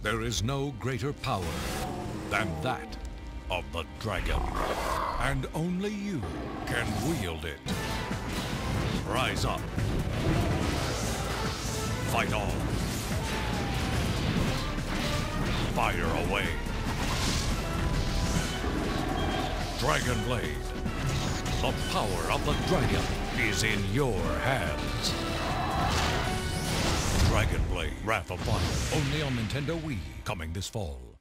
There is no greater power than that of the dragon. And only you can wield it. Rise up. Fight on. Fire away. Dragon Blade. The power of the dragon is in your hands. Dragon Blade, Wrath of Fire. Only on Nintendo Wii. Coming this fall.